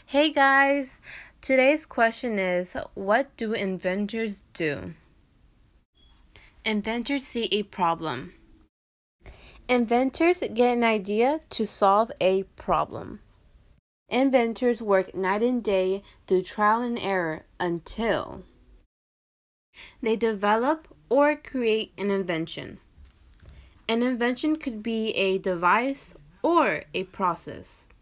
Hey guys, today's question is, what do inventors do? Inventors see a problem. Inventors get an idea to solve a problem. Inventors work night and day through trial and error until they develop or create an invention. An invention could be a device or a process.